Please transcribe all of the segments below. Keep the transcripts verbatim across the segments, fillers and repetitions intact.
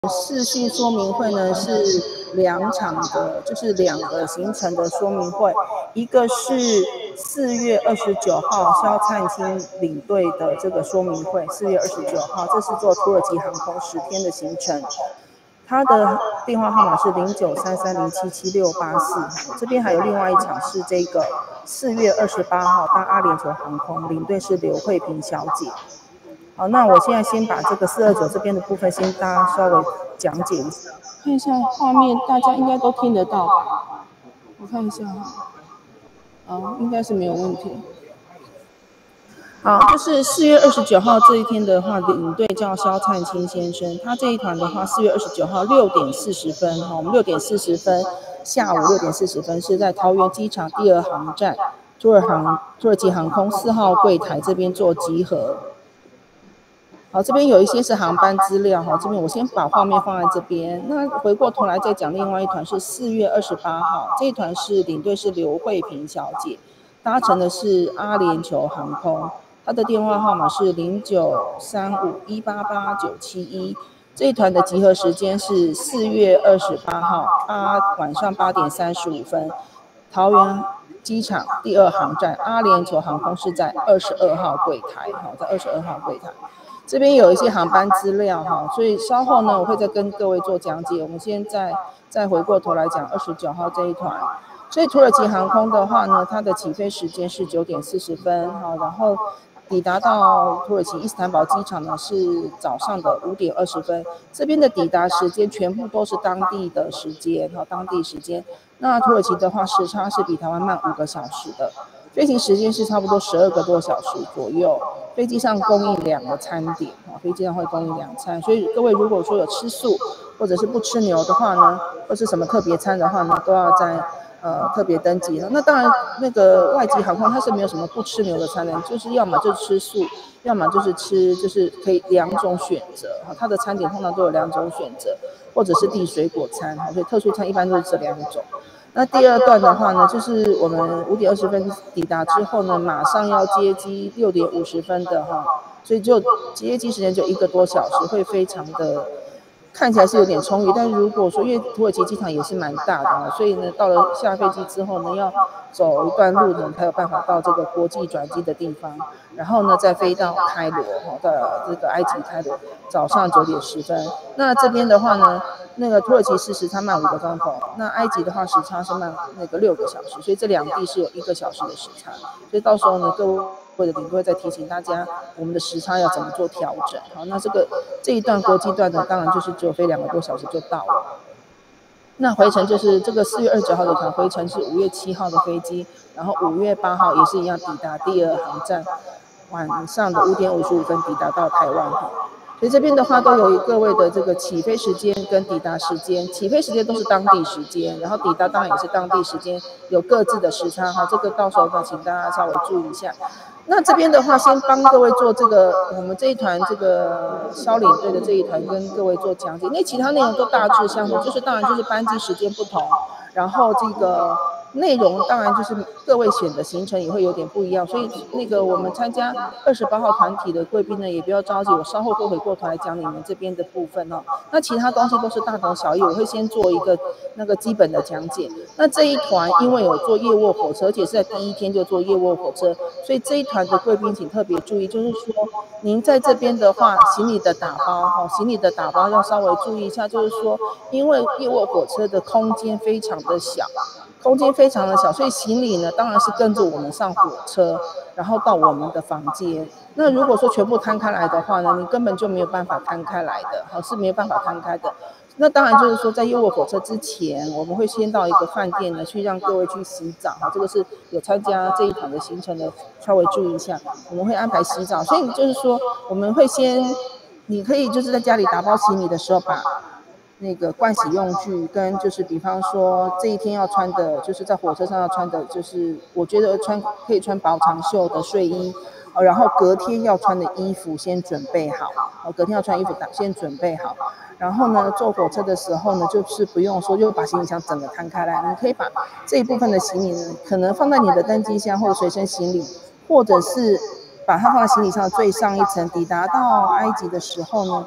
视讯说明会呢是两场的，就是两个行程的说明会，一个是四月二十九号肖灿清领队的这个说明会，四月二十九号，这是坐土耳其航空十天的行程。他的电话号码是零九三三零七七六八四，这边还有另外一场是这个四月二十八号搭阿联酋航空，领队是刘慧萍小姐。好，那我现在先把这个四二九这边的部分先大家稍微讲解一下，看一下画面，大家应该都听得到吧？我看一下哈，啊，应该是没有问题。好，就是四月二十九号这一天的话，领队叫肖灿清先生，他这一团的话，四月二十九号六点四十分，哈，我们六点四十分，下午六点四十分是在桃园机场第二航站，土耳航土耳其航空四号柜台这边做集合。好，这边有一些是航班资料，哈，这边我先把画面放在这边。那回过头来再讲另外一团是四月二十八号，这一团是领队是刘慧萍小姐，搭乘的是阿联酋航空，她的电话号码是零九三五一八八九七一。这一团的集合时间是四月二十八号八晚上八点三十五分，桃园机场第二航站，阿联酋航空是在二十二号柜台，好，在二十二号柜台。这边有一些航班资料哈，所以稍后呢我会再跟各位做讲解。我们现在再回过头来讲二十九号这一团。所以土耳其航空的话呢，它的起飞时间是九点四十分，好，然后抵达到土耳其伊斯坦堡机场呢是早上的五点二十分。这边的抵达时间全部都是当地的时间，好，当地时间。那土耳其的话时差是比台湾慢五个小时的。飞行时间是差不多十二个多小时左右，飞机上供应两个餐点，飞机上会供应两餐，所以各位如果说有吃素或者是不吃牛的话呢，或是什么特别餐的话呢，都要在呃特别登记了。那当然，那个外籍航空它是没有什么不吃牛的餐的，就是要么就吃素，要么就是吃就是可以两种选择，它的餐点通常都有两种选择，或者是递水果餐，所以特殊餐一般都是这两种。那第二段的话呢，就是我们五点二十分抵达之后呢，马上要接机，六点五十分的哈，所以就接机时间就一个多小时，会非常的看起来是有点充裕。但是如果说因为土耳其机场也是蛮大的，所以呢，到了下飞机之后呢，要走一段路呢，才有办法到这个国际转机的地方，然后呢再飞到开罗哈，到这个埃及开罗，早上九点十分。那这边的话呢，那个土耳其是时差慢五个钟头，那埃及的话时差是慢那个六个小时，所以这两地是有一个小时的时差。所以到时候呢，各位的领队会再提醒大家，我们的时差要怎么做调整。好，那这个这一段国际段呢，当然就是只有飞两个多小时就到了。那回程就是这个四月二十九号的团，回程是五月七号的飞机，然后五月八号也是一样抵达第二航站，晚上的五点五十五分抵达到台湾哈。所以这边的话都有各位的这个起飞时间跟抵达时间，起飞时间都是当地时间，然后抵达当然也是当地时间，有各自的时差哈，这个到时候呢请大家稍微注意一下。那这边的话，先帮各位做这个我们这一团这个肖领队的这一团跟各位做讲解，因为其他内容都大致相同，就是当然就是班机时间不同，然后这个内容当然就是各位选的行程也会有点不一样，所以那个我们参加二十八号团体的贵宾呢，也不要着急，我稍后会回过头来讲你们这边的部分哦。那其他东西都是大同小异，我会先做一个那个基本的讲解。那这一团因为有坐夜卧火车，而且是在第一天就坐夜卧火车，所以这一团的贵宾请特别注意，就是说您在这边的话，行李的打包哈，行李的打包要稍微注意一下，就是说因为夜卧火车的空间非常的小。空间非常的小，所以行李呢当然是跟着我们上火车，然后到我们的房间。那如果说全部摊开来的话呢，你根本就没有办法摊开来的，好，是没有办法摊开的。那当然就是说，在夜卧火车之前，我们会先到一个饭店呢，去让各位去洗澡。哈，这个是有参加这一团的行程的，稍微注意一下，我们会安排洗澡。所以就是说，我们会先，你可以就是在家里打包行李的时候把。那个盥洗用具跟就是比方说这一天要穿的，就是在火车上要穿的，就是我觉得穿可以穿薄长袖的睡衣，然后隔天要穿的衣服先准备好，隔天要穿衣服先准备好，然后呢坐火车的时候呢，就是不用说就把行李箱整个摊开来，你可以把这一部分的行李呢，可能放在你的登机箱或者随身行李，或者是把它放在行李箱的最上一层，抵达到埃及的时候呢。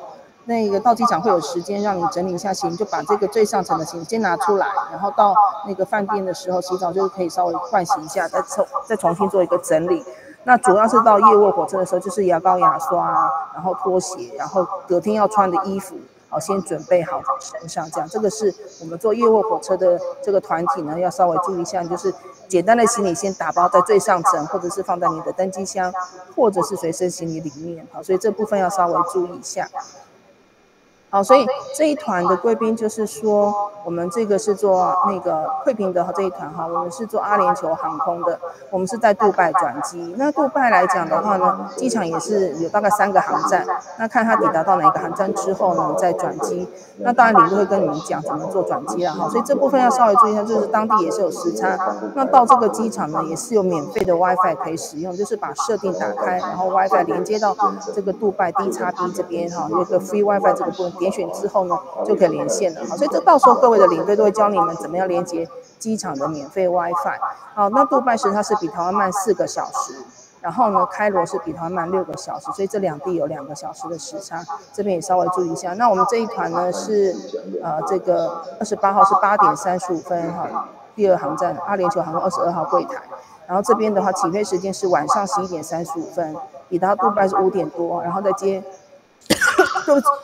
那个到机场会有时间让你整理一下行李，就把这个最上层的行李先拿出来，然后到那个饭店的时候洗澡就是可以稍微换洗一下，再重再重新做一个整理。那主要是到夜卧火车的时候，就是牙膏、牙刷啊，然后拖鞋，然后隔天要穿的衣服，好先准备好在身上。这样，这个是我们坐夜卧火车的这个团体呢，要稍微注意一下，就是简单的行李先打包在最上层，或者是放在你的登机箱，或者是随身行李里面。好，所以这部分要稍微注意一下。好，所以这一团的贵宾就是说，我们这个是做那个惠平的这一团哈，我们是做阿联酋航空的，我们是在杜拜转机。那杜拜来讲的话呢，机场也是有大概三个航站，那看它抵达到哪个航站之后呢，再转机。那当然领队会跟你们讲怎么做转机啦，哈，所以这部分要稍微注意一下，就是当地也是有时差。那到这个机场呢，也是有免费的 WiFi 可以使用，就是把设定打开，然后 WiFi 连接到这个杜拜 D 叉 B 这边哈，有一个 Free WiFi 这个部分。点选之后呢，就可以连线了。好，所以这到时候各位的领队都会教你们怎么样连接机场的免费 WiFi。好，那杜拜时它是比台湾慢四个小时，然后呢，开罗是比台湾慢六个小时，所以这两地有两个小时的时差，这边也稍微注意一下。那我们这一团呢是呃这个二十八号是八点三十五分哈，第二航站阿联酋航空二十二号柜台。然后这边的话起飞时间是晚上十一点三十五分，抵达杜拜是五点多，然后再接，对不起。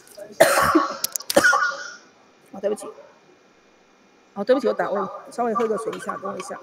哦，对不起，哦，对不起，我打问，稍微喝个水一下，等我一下。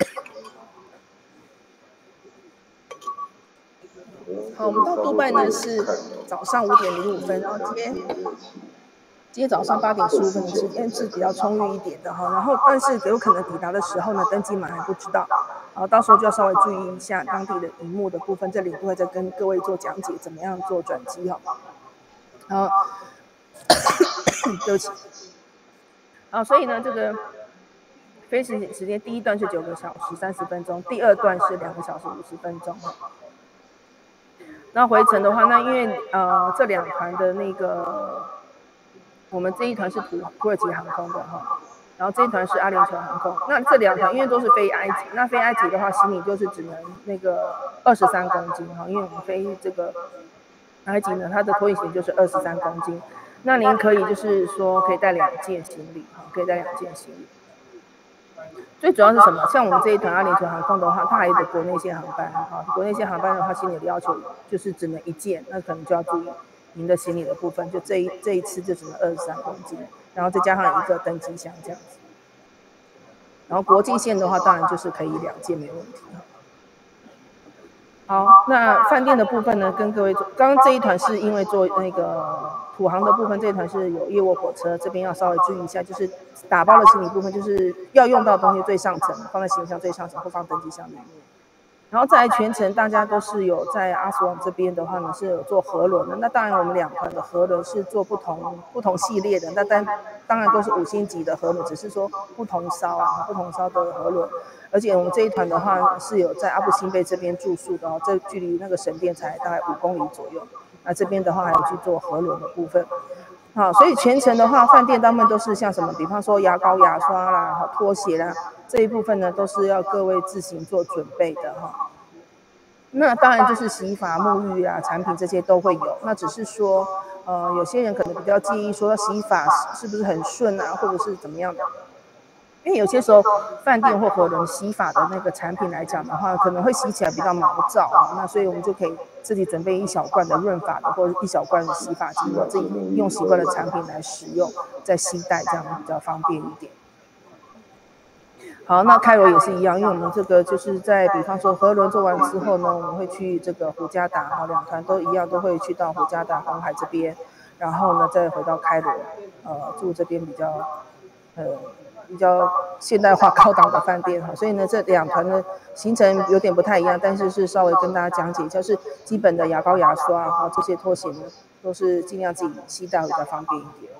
好，我们到杜拜呢是早上五点零五分，然后今天今天早上八点十五分的时间是比较充裕一点的哈，然后但是有可能抵达的时候呢，登机码还不知道，然后到时候就要稍微注意一下当地的荧幕的部分，这里都会再跟各位做讲解，怎么样做转机哈。然后，对不起。好，所以呢，这个飞行时间第一段是九个小时三十分钟，第二段是两个小时五十分钟。那回程的话，那因为呃这两团的那个，我们这一团是土土耳其航空的哈，然后这一团是阿联酋航空。那这两团因为都是飞埃及，那飞埃及的话，行李就是只能那个二十三公斤哈，因为我们飞这个埃及呢，它的托运行李就是二十三公斤。那您可以就是说可以带两件行李哈，可以带两件行李。最主要是什么？像我们这一团阿联酋航空的话，它还有个国内线航班哈，国内线航班的话，行李的要求就是只能一件，那可能就要注意您的行李的部分，就这一这一次就只能二十三公斤，然后再加上一个登机箱这样子。然后国际线的话，当然就是可以两件没问题哈。好，那饭店的部分呢，跟各位做，刚刚这一团是因为做那个土航的部分，这一团是有夜卧火车，这边要稍微注意一下，就是打包的行李部分，就是要用到的东西最上层，放在行李箱最上层或放登机箱里面。然后再来全程大家都是有在阿斯旺这边的话呢，是有做河轮的。那当然我们两团的河轮是做不同不同系列的，那当当然都是五星级的河轮，只是说不同烧啊，不同烧的河轮。而且我们这一团的话是有在阿布辛贝这边住宿的哦，这距离那个神殿才大概五公里左右。那这边的话还有去做河轮的部分。好，所以全程的话，饭店他们都是像什么，比方说牙膏、牙刷啦、拖鞋啦，这一部分呢都是要各位自行做准备的哈。那当然就是洗发、沐浴啊、产品这些都会有。那只是说，呃，有些人可能比较介意说洗发是不是很顺啊，或者是怎么样的。因为有些时候饭店或河轮洗发的那个产品来讲的话，可能会洗起来比较毛躁啊，那所以我们就可以自己准备一小罐的润发的或者一小罐的洗发精，自己用习惯的产品来使用，再携带这样比较方便一点。好，那开罗也是一样，因为我们这个就是在比方说河轮做完之后呢，我们会去这个胡加达，哈，两团都一样，都会去到胡加达红海这边，然后呢再回到开罗，呃，住这边比较呃。比较现代化高档的饭店哈，所以呢这两团的行程有点不太一样，但是是稍微跟大家讲解一下，是基本的牙膏、牙刷哈，这些拖鞋呢都是尽量自己携带会比较方便一点。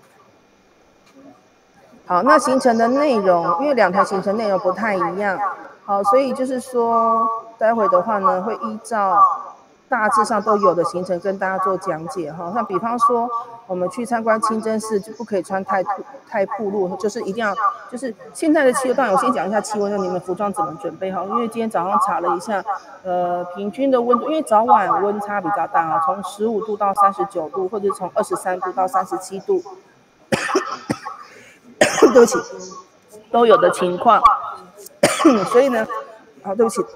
好，那行程的内容，因为两团行程内容不太一样，好，所以就是说待会的话呢会依照大致上都有的行程跟大家做讲解哈。像比方说，我们去参观清真寺就不可以穿太太暴露，就是一定要就是现在的气温。当然，我先讲一下气温，就你们服装怎么准备哈。因为今天早上查了一下，呃，平均的温度，因为早晚温差比较大啊，从十五度到三十九度，或者从二十三度到三十七度，对不起，都有的情况。所以呢，好，对不起。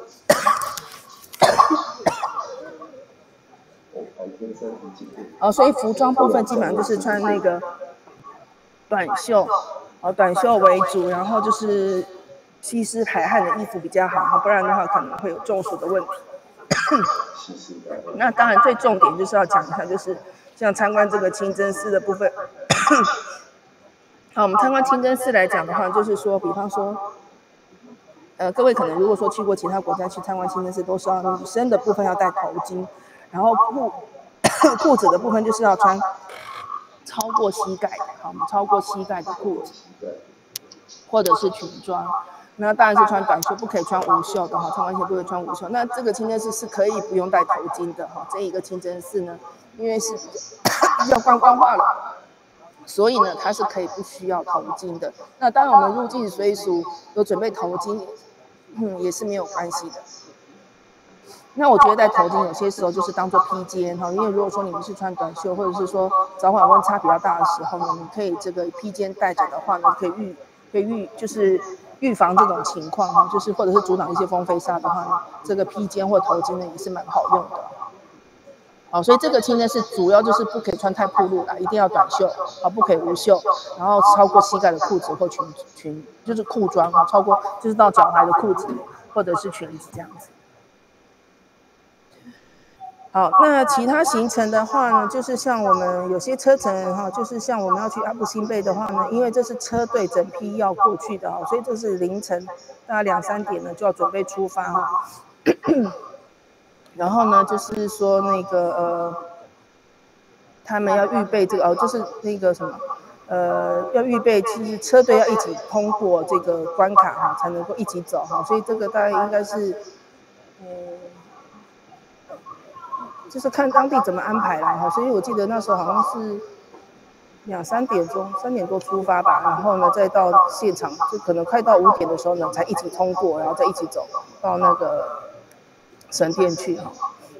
哦，所以服装部分基本上就是穿那个短袖，哦，短袖为主，然后就是吸湿排汗的衣服比较好，不然的话可能会有中暑的问题。那当然最重点就是要讲一下，就是像参观这个清真寺的部分。好，我们参观清真寺来讲的话，就是说，比方说，呃，各位可能如果说去过其他国家去参观清真寺，都是要女生的部分要戴头巾，然后裤裤子的部分就是要穿超过膝盖的，好，超过膝盖的裤子，或者是裙装。那当然是穿短袖，不可以穿无袖的哈。参观前不可以穿无袖。那这个清真寺是可以不用戴头巾的哈。这一个清真寺呢，因为是比较观光化了，所以呢它是可以不需要头巾的。那当然我们入境随俗有准备头巾，嗯，也是没有关系的。那我觉得戴头巾有些时候就是当做披肩哈，因为如果说你们是穿短袖，或者是说早晚温差比较大的时候呢，你可以这个披肩戴着的话呢，可以预可以预就是预防这种情况哈，就是或者是阻挡一些风飞沙的话呢，这个披肩或头巾呢也是蛮好用的。好，所以这个清真寺主要就是不可以穿太暴露啦，一定要短袖啊，不可以无袖，然后超过膝盖的裤子或裙裙就是裤装啊，超过就是到脚踝的裤子或者是裙子这样子。好，那其他行程的话呢，就是像我们有些车程哈，就是像我们要去阿布辛贝的话呢，因为这是车队整批要过去的哈，所以这是凌晨大概两三点呢就要准备出发哈。然后呢，就是说那个呃，他们要预备这个哦，就是那个什么呃，要预备，其实车队要一起通过这个关卡哈，才能够一起走哈，所以这个大概应该是嗯。就是看当地怎么安排啦哈，所以我记得那时候好像是两三点钟，三点多出发吧，然后呢再到现场，就可能快到五点的时候呢才一起通过，然后再一起走到那个神殿去哈。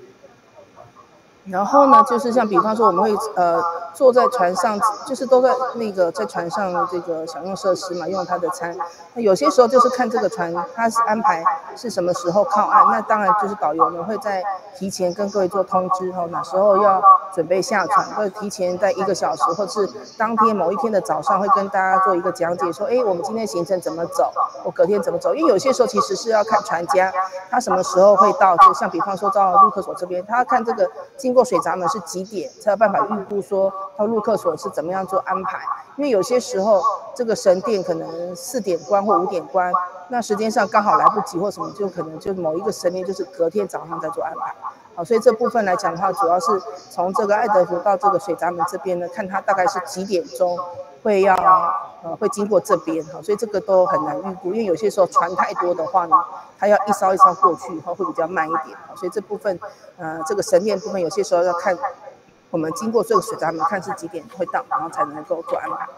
然后呢，就是像比方说我们会呃坐在船上，就是都在那个在船上这个享用设施嘛，用它的餐。那有些时候就是看这个船它是安排是什么时候靠岸，那当然就是导游呢会在提前跟各位做通知哈，哪时候要准备下船，或者提前在一个小时，或是当天某一天的早上会跟大家做一个讲解，说哎我们今天行程怎么走，我隔天怎么走，因为有些时候其实是要看船家他什么时候会到，就像比方说到陆客所这边，他要看这个经过水闸门是几点，才有办法预估说到陆客所是怎么样做安排。因为有些时候这个神殿可能四点关或五点关，那时间上刚好来不及或什么，就可能就某一个神殿就是隔天早上再做安排。好，所以这部分来讲的话，主要是从这个爱德福到这个水闸门这边呢，看它大概是几点钟会要呃会经过这边哈，所以这个都很难预估，因为有些时候船太多的话呢，它要一艘一艘过去哈，会比较慢一点。所以这部分呃这个神殿部分有些时候要看我们经过这个水闸门，看是几点会到，然后才能够做安排。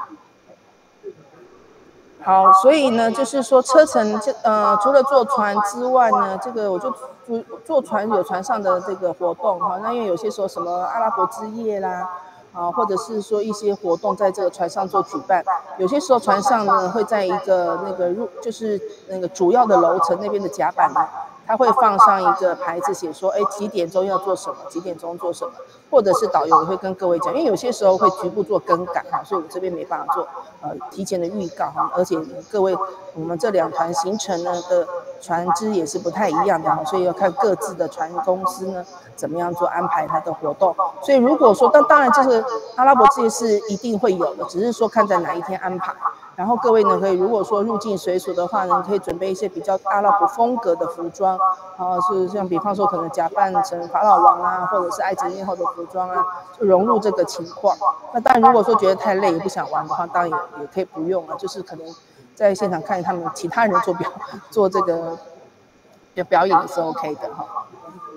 好，所以呢，就是说车程这呃，除了坐船之外呢，这个我就坐坐船有船上的这个活动哈。那因为有些时候什么阿拉伯之夜啦，啊，或者是说一些活动在这个船上做举办，有些时候船上呢会在一个那个入就是那个主要的楼层那边的甲板呢，它会放上一个牌子，写说，哎，几点钟要做什么，几点钟做什么，或者是导游也会跟各位讲，因为有些时候会局部做更改哈，所以我这边没办法做呃提前的预告哈，而且各位我们这两团行程呢的船只也是不太一样的哈，所以要看各自的船公司呢怎么样做安排它的活动。所以如果说，当当然这个阿拉伯之夜是一定会有的，只是说看在哪一天安排。然后各位呢，可以如果说入境随俗的话呢，可以准备一些比较阿拉伯风格的服装，啊，是像比方说可能假扮成法老王啊，或者是埃及艳后的服装啊，就融入这个情况。那当然，如果说觉得太累也不想玩的话，当然也也可以不用啊，就是可能在现场看他们其他人做表做这个表演也是 OK 的哈。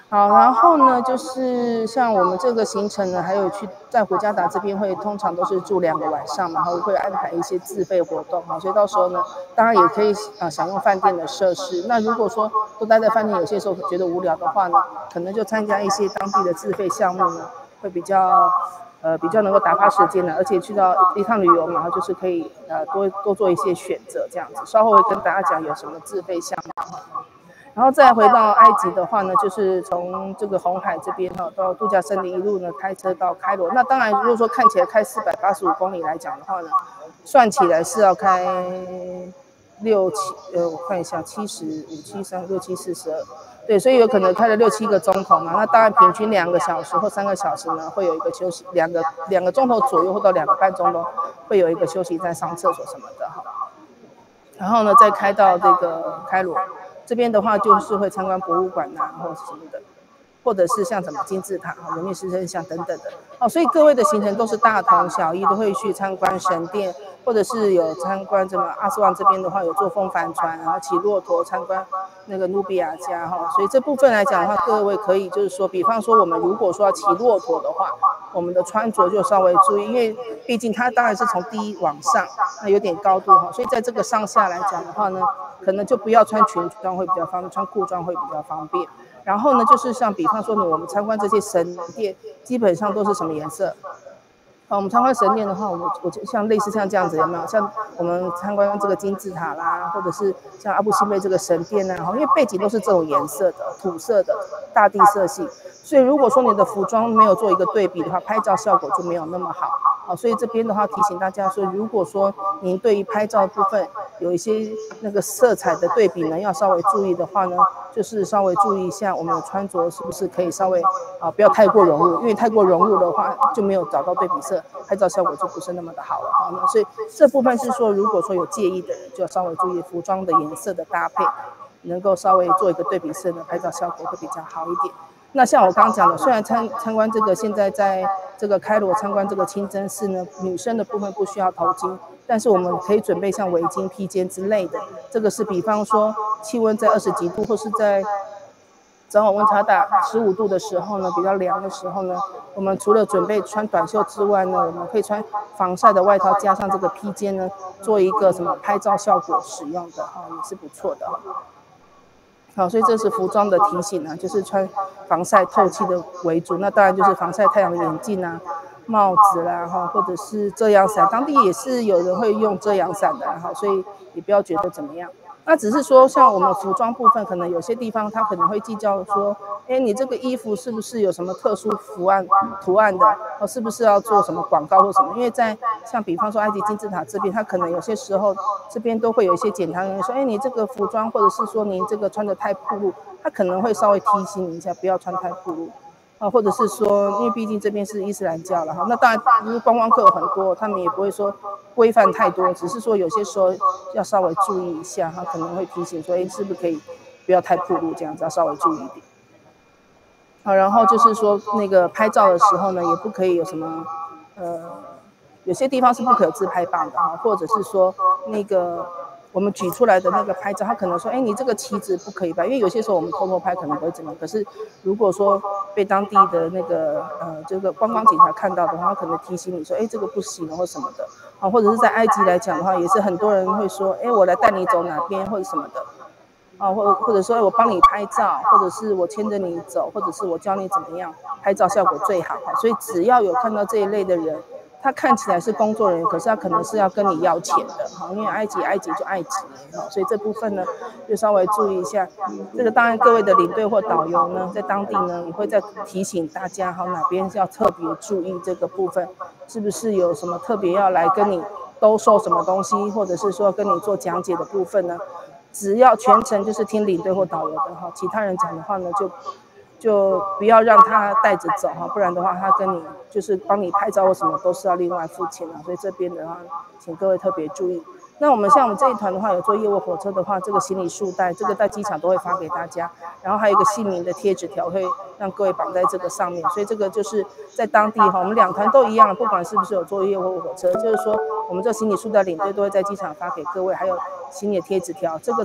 好，然后呢，就是像我们这个行程呢，还有去在胡加达这边会通常都是住两个晚上嘛，然后会安排一些自费活动哈，所以到时候呢，当然也可以啊享用饭店的设施。那如果说都待在饭店，有些时候觉得无聊的话呢，可能就参加一些当地的自费项目呢，会比较呃比较能够打发时间的，而且去到一趟旅游嘛，然后就是可以呃多多做一些选择这样子。稍后会跟大家讲有什么自费项目。然后再回到埃及的话呢，就是从这个红海这边哈到度假胜地一路呢开车到开罗。那当然，如果说看起来开四百八十五公里来讲的话呢，算起来是要开六七呃，我看一下，七十五七三六七四十二，对，所以有可能开了六七个钟头嘛。那当然平均两个小时或三个小时呢，会有一个休息，两个两个钟头左右或到两个半钟头会有一个休息站上厕所什么的哈。然后呢，再开到这个开罗。这边的话就是会参观博物馆呐、啊，或者什么的，或者是像什么金字塔、人面狮身像等等的哦。所以各位的行程都是大同小异，都会去参观神殿，或者是有参观什么阿斯旺这边的话有坐风帆船，然后骑骆驼参观那个努比亚家哈。所以这部分来讲的话，各位可以就是说，比方说我们如果说要骑骆驼的话，我们的穿着就稍微注意，因为毕竟它当然是从低往上，那有点高度哈，所以在这个上下来讲的话呢。可能就不要穿裙装会比较方便，穿裤装会比较方便。然后呢，就是像比方说呢，我们参观这些神殿，基本上都是什么颜色？好，我们参观神殿的话，我们我就像类似像这样子，有没有？像我们参观这个金字塔啦，或者是像阿布辛贝这个神殿啊，因为背景都是这种颜色的，土色的，大地色系。所以如果说你的服装没有做一个对比的话，拍照效果就没有那么好。好，所以这边的话提醒大家说，如果说您对于拍照部分有一些那个色彩的对比呢，要稍微注意的话呢，就是稍微注意一下我们的穿着是不是可以稍微啊不要太过融入，因为太过融入的话就没有找到对比色，拍照效果就不是那么的好了哈。那所以这部分是说，如果说有介意的人，就要稍微注意服装的颜色的搭配，能够稍微做一个对比色呢，拍照效果会比较好一点。那像我刚刚讲的，虽然参参观这个现在在这个开罗参观这个清真寺呢，女生的部分不需要头巾，但是我们可以准备像围巾、披肩之类的。这个是比方说气温在二十几度，或是在早晚温差大十五度的时候呢，比较凉的时候呢，我们除了准备穿短袖之外呢，我们可以穿防晒的外套加上这个披肩呢，做一个什么拍照效果使用的哈，也是不错的。好，所以这是服装的提醒啊，就是穿防晒透气的为主。那当然就是防晒太阳的眼镜啊、帽子啦，哈，或者是遮阳伞。当地也是有人会用遮阳伞的，哈，所以也不要觉得怎么样。那只是说，像我们服装部分，可能有些地方他可能会计较说，哎，你这个衣服是不是有什么特殊图案图案的？哦，是不是要做什么广告或什么？因为在像比方说埃及金字塔这边，他可能有些时候这边都会有一些检查人员说，哎，你这个服装或者是说您这个穿的太暴露，他可能会稍微提醒你一下，不要穿太暴露。啊，或者是说，因为毕竟这边是伊斯兰教了哈，那当然，因为观光客有很多，他们也不会说规范太多，只是说有些时候要稍微注意一下，他可能会提醒说，哎，是不是可以不要太暴露这样子，要稍微注意一点。好，然后就是说那个拍照的时候呢，也不可以有什么，呃，有些地方是不可以自拍棒的哈，或者是说那个。我们举出来的那个拍照，他可能说，哎，你这个旗子不可以拍，因为有些时候我们偷偷拍可能不会怎么样。可是如果说被当地的那个呃这个观光警察看到的话，他可能提醒你说，哎，这个不行或什么的啊，或者是在埃及来讲的话，也是很多人会说，哎，我来带你走哪边或者什么的啊，或或者说，哎，我帮你拍照，或者是我牵着你走，或者是我教你怎么样拍照效果最好哈。所以只要有看到这一类的人。他看起来是工作人员，可是他可能是要跟你要钱的哈，因为埃及埃及就埃及哈，所以这部分呢就稍微注意一下。这个当然各位的领队或导游呢，在当地呢也会再提醒大家哈，哪边要特别注意这个部分，是不是有什么特别要来跟你兜售什么东西，或者是说跟你做讲解的部分呢？只要全程就是听领队或导游的哈，其他人讲的话呢就。就不要让他带着走哈，不然的话他跟你就是帮你拍照或什么都是要另外付钱的，所以这边的话，请各位特别注意。那我们像我们这一团的话，有坐业务火车的话，这个行李束带，这个在机场都会发给大家，然后还有一个姓名的贴纸条会让各位绑在这个上面，所以这个就是在当地哈，我们两团都一样，不管是不是有坐业务火车，就是说我们这行李束带领队都会在机场发给各位，还有行李贴纸条，这个这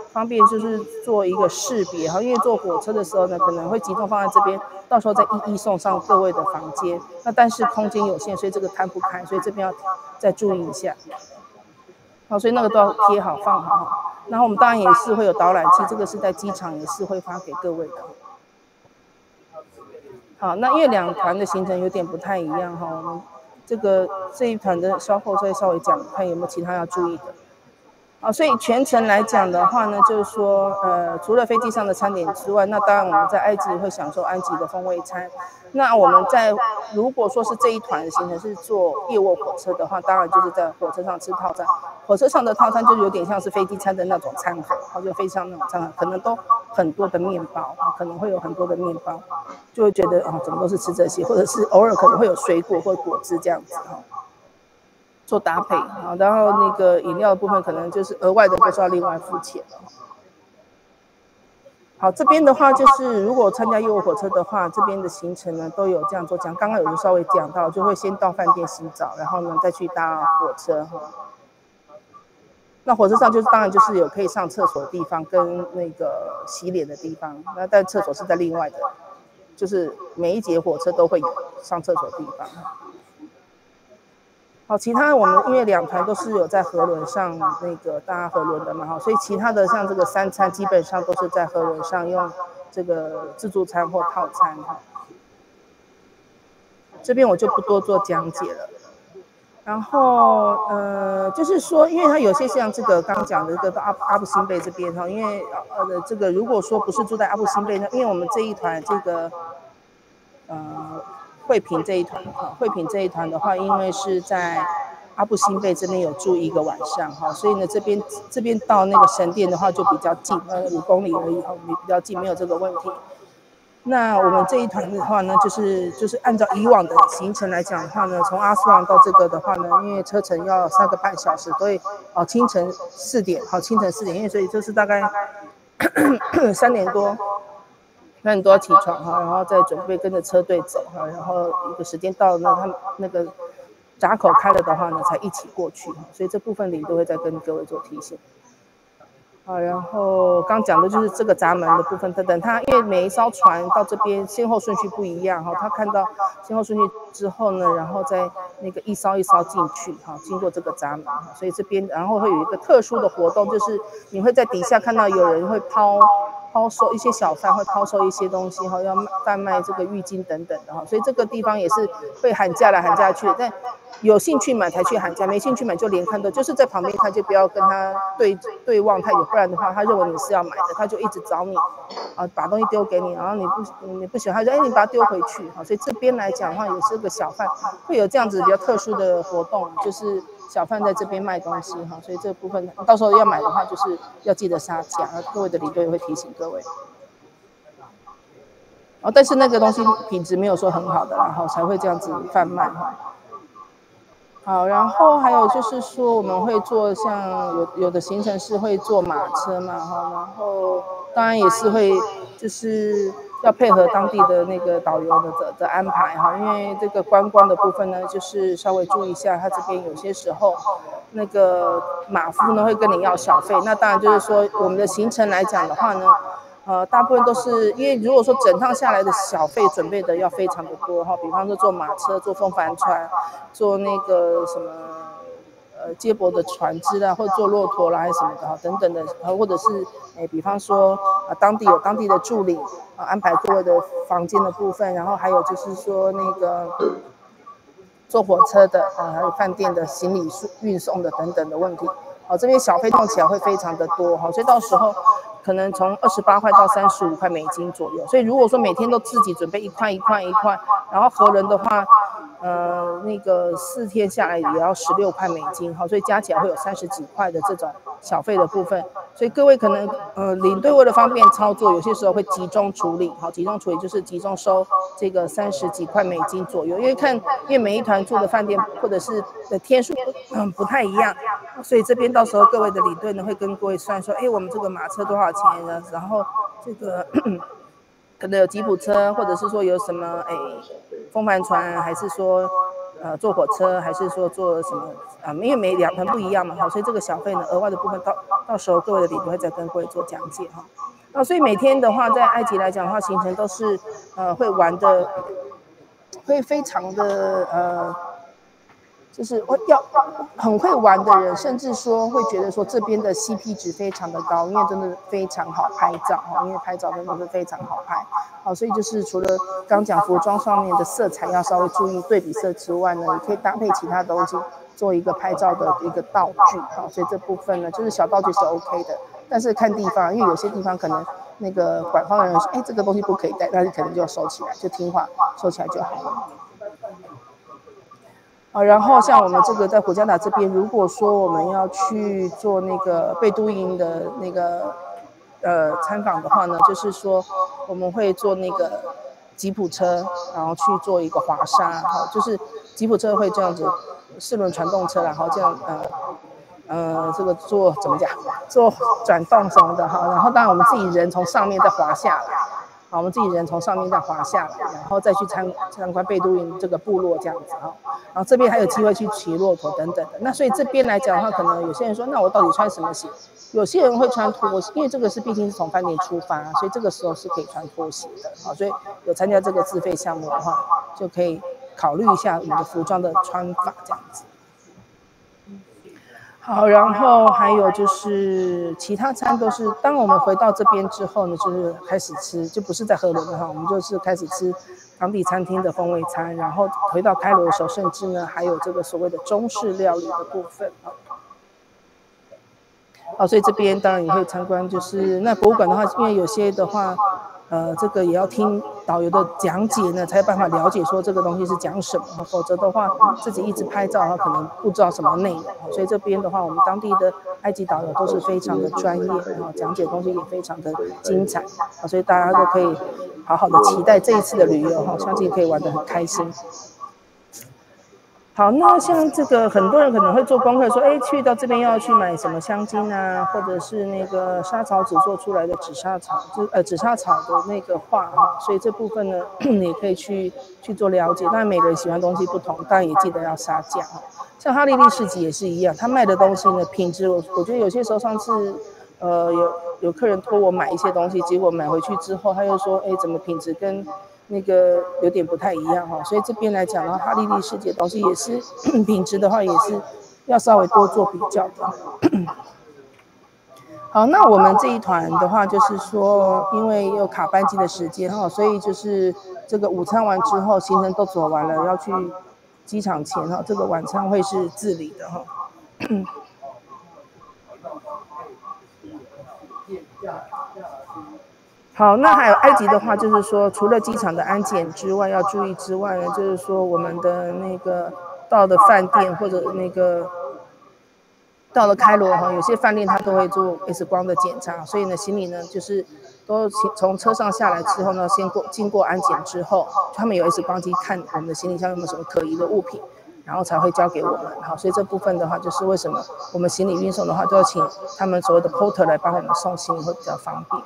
方便就是做一个识别哈，因为坐火车的时候呢，可能会集中放在这边，到时候再一一送上各位的房间。那但是空间有限，所以这个摊不开，所以这边要再注意一下。好，所以那个都要贴好放好哈。然后我们当然也是会有导览器，这个是在机场也是会发给各位的。好，那因为两团的行程有点不太一样哈，我们这个这一团的稍后再稍微讲，看有没有其他要注意的。啊，所以全程来讲的话呢，就是说，呃，除了飞机上的餐点之外，那当然我们在埃及会享受埃及的风味餐。那我们在如果说是这一团的行程是坐夜卧火车的话，当然就是在火车上吃套餐。火车上的套餐就有点像是飞机餐的那种餐盒，好，就飞机上那种餐盒，可能都很多的面包，可能会有很多的面包，就会觉得啊，怎么都是吃这些，或者是偶尔可能会有水果或果汁这样子哈。做搭配啊，然后那个饮料的部分可能就是额外的都是要另外付钱了。好，这边的话就是如果参加夜卧火车的话，这边的行程呢都有这样做讲，刚刚有稍微讲到，就会先到饭店洗澡，然后呢再去搭火车哈。那火车上就是当然就是有可以上厕所的地方跟那个洗脸的地方，那但厕所是在另外的，就是每一节火车都会有上厕所的地方。好，其他我们因为两团都是有在河轮上那个搭河轮的嘛，哈，所以其他的像这个三餐基本上都是在河轮上用这个自助餐或套餐哈。这边我就不多做讲解了。然后呃，就是说，因为它有些像这个刚刚讲的这个阿阿布辛贝这边哈，因为呃这个如果说不是住在阿布辛贝呢，因为我们这一团这个呃。惠品这一团哈，惠品这一团的话，因为是在阿布辛贝这边有住一个晚上哈，所以呢这边这边到那个神殿的话就比较近，呃五公里而已哈，比较近，没有这个问题。那我们这一团的话呢，就是就是按照以往的行程来讲的话呢，从阿斯旺到这个的话呢，因为车程要三个半小时，所以哦清晨四点，好清晨四点，因为所以就是大概三点多。那你都要起床哈，然后再准备跟着车队走哈，然后一个时间到了，那他们那个闸口开了的话呢，才一起过去哈，所以这部分里都会再跟各位做提醒。啊，然后刚讲的就是这个闸门的部分等等，它因为每一艘船到这边先后顺序不一样哈，他看到先后顺序之后呢，然后再那个一艘一艘进去哈，经过这个闸门哈，所以这边然后会有一个特殊的活动，就是你会在底下看到有人会抛。抛售一些小贩会抛售一些东西哈，要贩卖这个浴巾等等的哈，所以这个地方也是会喊价来喊价去，但有兴趣买才去喊价，没兴趣买就连看都就是在旁边看，就不要跟他对对望太久，不然的话他认为你是要买的，他就一直找你啊，把东西丢给你，然后你不你不喜欢，他说哎你把它丢回去哈，所以这边来讲的话也是个小贩会有这样子比较特殊的活动，就是小贩在这边卖东西哈，所以这部分到时候要买的话就是要记得杀价，各位的领队会提醒各位。哦，但是那个东西品质没有说很好的，然后才会这样子贩卖哈。好，然后还有就是说我们会做像有有的行程是会坐马车嘛哈，然后当然也是会就是要配合当地的那个导游的的的安排哈，因为这个观光的部分呢，就是稍微注意一下，他这边有些时候那个马夫呢会跟你要小费，那当然就是说我们的行程来讲的话呢。呃，大部分都是因为如果说整趟下来的小费准备的要非常的多哈，比方说坐马车、坐风帆船、坐那个什么呃接驳的船只啦，或者坐骆驼啦还是什么的哈等等的，或者是诶，比方说啊、呃、当地有当地的助理啊、呃、安排各位的房间的部分，然后还有就是说那个坐火车的啊，还有饭店的行李运送的等等的问题。哦，这边小费用起来会非常的多哈，所以到时候可能从二十八块到三十五块美金左右。所以如果说每天都自己准备一块一块一块，然后和人的话，呃，那个四天下来也要十六块美金哈，所以加起来会有三十几块的这种小费的部分。所以各位可能呃领队为了方便操作，有些时候会集中处理，好，集中处理就是集中收这个三十几块美金左右，因为看因为每一团住的饭店或者是的天数嗯不太一样。所以这边到时候各位的领队呢会跟各位算说，哎，我们这个马车多少钱呢？然后这个可能有吉普车，或者是说有什么哎风帆船，还是说呃坐火车，还是说坐什么啊、呃？因为每两团不一样嘛，好，所以这个小费呢，额外的部分到到时候各位的领队会再跟各位做讲解哈。那所以每天的话，在埃及来讲的话，行程都是呃会玩的，会非常的呃。就是要很会玩的人，甚至说会觉得说这边的 C P 值非常的高，因为真的非常好拍照哈，因为拍照真的是非常好拍，好，所以就是除了刚讲服装上面的色彩要稍微注意对比色之外呢，也可以搭配其他东西做一个拍照的一个道具，好，所以这部分呢就是小道具是 OK 的，但是看地方，因为有些地方可能那个管方的人说，哎，这个东西不可以带，那你可能就要收起来，就听话收起来就好了。啊，然后像我们这个在胡加达这边，如果说我们要去做那个贝都因的那个呃参访的话呢，就是说我们会坐那个吉普车，然后去做一个滑沙，哈，就是吉普车会这样子四轮传动车，然后这样呃呃这个做怎么讲，做转动什么的哈，然后当然我们自己人从上面再滑下来。好，我们自己人从上面再滑下来，然后再去参参观贝都因这个部落这样子哈，然后这边还有机会去骑骆驼等等的。那所以这边来讲的话，可能有些人说，那我到底穿什么鞋？有些人会穿拖鞋，因为这个是毕竟是从饭店出发，所以这个时候是可以穿拖鞋的。好，所以有参加这个自费项目的话，就可以考虑一下我们的服装的穿法这样子。好，然后还有就是其他餐都是，当我们回到这边之后呢，就是开始吃，就不是在和伦的哈，我们就是开始吃当地餐厅的风味餐，然后回到开罗的时候，甚至呢还有这个所谓的中式料理的部分啊。好，所以这边当然也会参观，就是那博物馆的话，因为有些的话。呃，这个也要听导游的讲解呢，才有办法了解说这个东西是讲什么，否则的话自己一直拍照的话，可能不知道什么内容。所以这边的话，我们当地的埃及导游都是非常的专业，然后讲解的东西也非常的精彩，所以大家都可以好好的期待这一次的旅游哈，相信可以玩得很开心。好，那像这个很多人可能会做功课，说，哎，去到这边要去买什么香精啊，或者是那个莎草纸做出来的紫砂草，就呃紫砂草的那个画哈，所以这部分呢，你可以去去做了解。当然每个人喜欢东西不同，当然也记得要杀价哈。像哈利利市集也是一样，他卖的东西呢，品质我我觉得有些时候上次呃有有客人托我买一些东西，结果买回去之后，他又说，哎，怎么品质跟那个有点不太一样哈，所以这边来讲的话，哈利利世界东西也是品质的话，也是要稍微多做比较的。好，那我们这一团的话，就是说，因为有卡班机的时间哈，所以就是这个午餐完之后，行程都走完了，要去机场前哈，这个晚餐会是自理的哈。好，那还有埃及的话，就是说，除了机场的安检之外要注意之外呢，就是说我们的那个到的饭店或者那个到了开罗哈，有些饭店它都会做 X 光的检查，所以呢，行李呢就是都从车上下来之后呢，先过经过安检之后，他们有 X 光机看我们的行李箱有没有什么可疑的物品，然后才会交给我们。好，所以这部分的话，就是为什么我们行李运送的话，都要请他们所谓的 porter 来帮我们送行李会比较方便。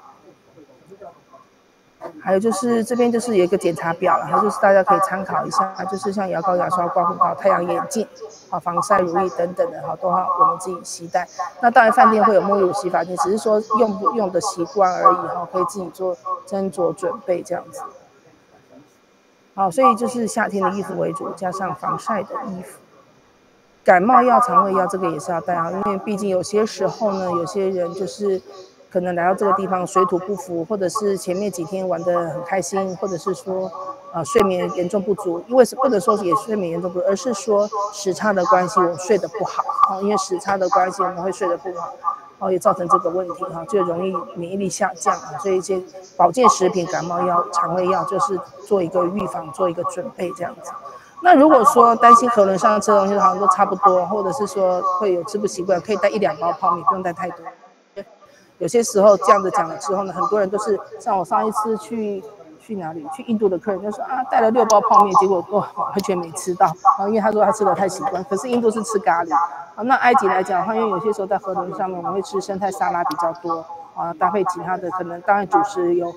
还有就是这边就是有一个检查表，然后就是大家可以参考一下，就是像牙膏、牙刷、刮胡刀、太阳眼镜、啊防晒乳液等等的，哈，都要我们自己携带。那当然饭店会有沐浴乳、洗发精，只是说用不用的习惯而已，哈，可以自己做斟酌准备这样子。好，所以就是夏天的衣服为主，加上防晒的衣服。感冒药、肠胃药这个也是要带啊，因为毕竟有些时候呢，有些人就是可能来到这个地方水土不服，或者是前面几天玩得很开心，或者是说呃睡眠严重不足，因为是不能说也睡眠严重不足，而是说时差的关系，我睡得不好啊，因为时差的关系我们会睡得不好，哦也造成这个问题哈，就容易免疫力下降啊，所以一些保健食品、感冒药、肠胃药就是做一个预防，做一个准备这样子。那如果说担心可能上吃的东西好像都差不多，或者是说会有吃不习惯，可以带一两包泡面，不用带太多。有些时候这样子讲了之后呢，很多人都是像我上一次去去哪里去印度的客人就说啊带了六包泡面，结果哇完全没吃到，然后因为他说他吃的太习惯，可是印度是吃咖喱啊。那埃及来讲的话，因为有些时候在河豚上面我们会吃生态沙拉比较多啊，搭配其他的可能当然主食有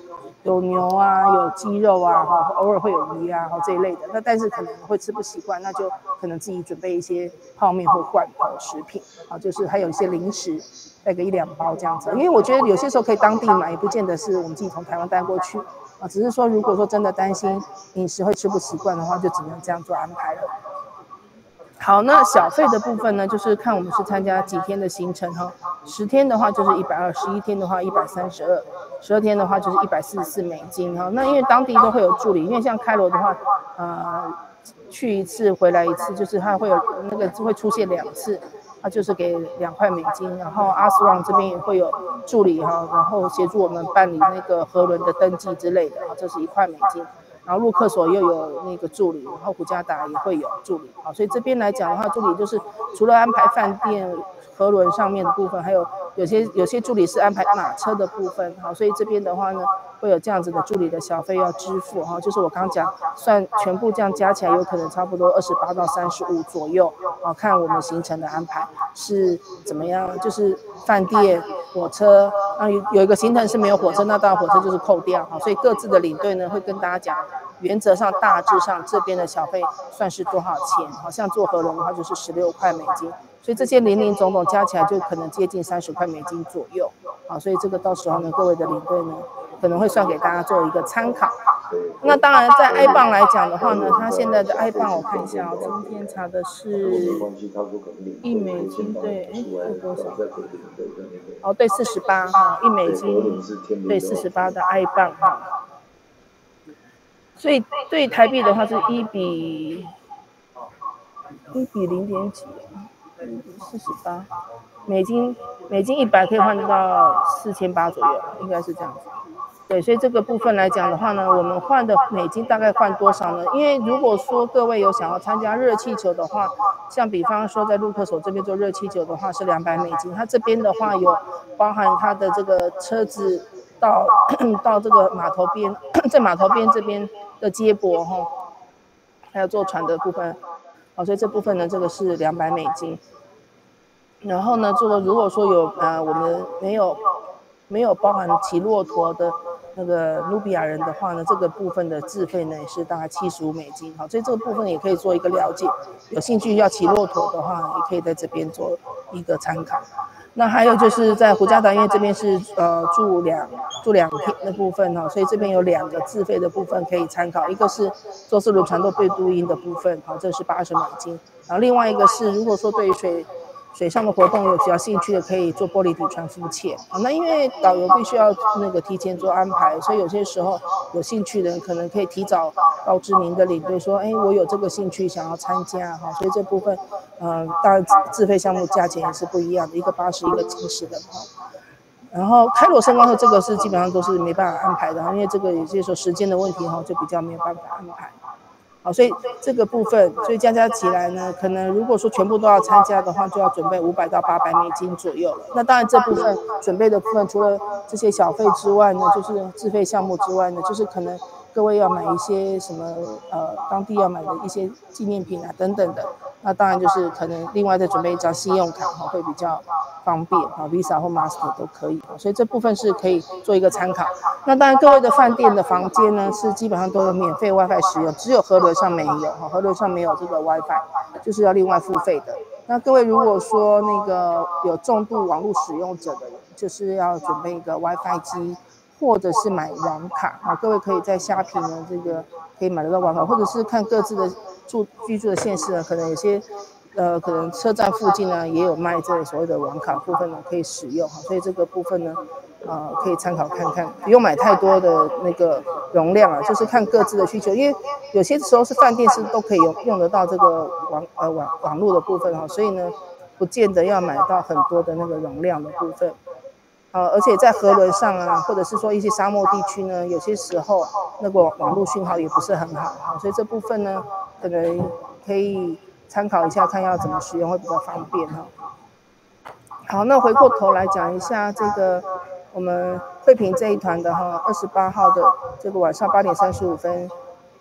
有牛啊，有鸡肉啊，哈，偶尔会有鱼啊，哈这一类的。那但是可能会吃不习惯，那就可能自己准备一些泡面或罐头食品，啊，就是还有一些零食，带个一两包这样子。因为我觉得有些时候可以当地买，也不见得是我们自己从台湾带过去，啊，只是说如果说真的担心饮食会吃不习惯的话，就只能这样做安排了。好，那小费的部分呢，就是看我们是参加几天的行程哈。十天的话就是一百二，十一天的话一百三十二，十二天的话就是一百四十四美金哈。那因为当地都会有助理，因为像开罗的话，呃，去一次回来一次，就是它会有那个会出现两次，它就是给两块美金。然后阿斯旺这边也会有助理哈，然后协助我们办理那个河轮的登记之类的，这是一块美金。然后路克索又有那个助理，然后古加达也会有助理，好，所以这边来讲的话，助理就是除了安排饭店、河轮上面的部分，还有有些有些助理是安排马车的部分，好，所以这边的话呢，会有这样子的助理的小费要支付，哈，就是我刚刚讲，算全部这样加起来，有可能差不多二十八到三十五左右，啊，看我们行程的安排是怎么样，就是饭店、火车，啊，有有一个行程是没有火车，那当然火车就是扣掉，哈，所以各自的领队呢会跟大家讲。原则上大致上这边的小费算是多少钱？好像做河轮的话就是十六块美金，所以这些零零总总加起来就可能接近三十块美金左右。好，所以这个到时候呢，各位的领队呢可能会算给大家做一个参考。那当然在 I 磅来讲的话呢，它现在的 I 磅我看一下哦，今天查的是一美金对，哎，是多少？哦，对，四十八哈，一美金对四十八的 I 磅哈。所以对台币的话是一比一比零点几，一比四十八，美金美金一百可以换到四千八左右，应该是这样子。对，所以这个部分来讲的话呢，我们换的美金大概换多少呢？因为如果说各位有想要参加热气球的话，像比方说在路克索这边做热气球的话是两百美金，它这边的话有包含它的这个车子到到这个码头边，在码头边这边的接驳哈，还有坐船的部分，哦，所以这部分呢，这个是两百美金。然后呢，这个如果说有呃我们没有没有包含骑骆驼的那个努比亚人的话呢，这个部分的自费呢也是大概七十五美金，好，所以这个部分也可以做一个了解。有兴趣要骑骆驼的话，也可以在这边做一个参考。那还有就是在胡加达，因为这边是呃住两住两天的部分哈，所以这边有两个自费的部分可以参考，一个是做四轮船舵贝都因的部分，好，这是八十美金，然后另外一个是如果说对于水水上的活动有比较兴趣的，可以做玻璃底船浮潜啊。那因为导游必须要那个提前做安排，所以有些时候有兴趣的人可能可以提早告知您的领队说，哎，我有这个兴趣想要参加哈。所以这部分，呃，当然自费项目价钱也是不一样的，一个八十，一个七十的哈。然后开罗升高后，这个是基本上都是没办法安排的，因为这个有些时候时间的问题哈，就比较没有办法安排。好，所以这个部分，所以加加起来呢，可能如果说全部都要参加的话，就要准备五百到八百美金左右了。那当然这部分准备的部分，除了这些小费之外呢，就是自费项目之外呢，就是可能各位要买一些什么呃当地要买的一些纪念品啊等等的。那当然就是可能另外再准备一张信用卡哈，会比较方便啊 ，Visa 或 Master 都可以，所以这部分是可以做一个参考。那当然各位的饭店的房间呢，是基本上都有免费 WiFi 使用，只有河轮上没有哈，河轮上没有这个 WiFi， 就是要另外付费的。那各位如果说那个有重度网络使用者的，就是要准备一个 WiFi 机，或者是买网卡啊，各位可以在虾皮呢这个可以买得到网卡，或者是看各自的住居住的县市呢，可能有些呃可能车站附近呢也有卖这所谓的网卡部分呢可以使用哈，所以这个部分呢呃可以参考看看，不用买太多的那个容量啊，就是看各自的需求，因为有些时候是饭店是都可以用用得到这个网呃网网络的部分哈，所以呢不见得要买到很多的那个容量的部分。呃，而且在河轮上啊，或者是说一些沙漠地区呢，有些时候那个网络讯号也不是很好，所以这部分呢，可能可以参考一下，看要怎么使用会比较方便哈。好，那回过头来讲一下这个我们惠平这一团的哈，二十八号的这个晚上八点三十五分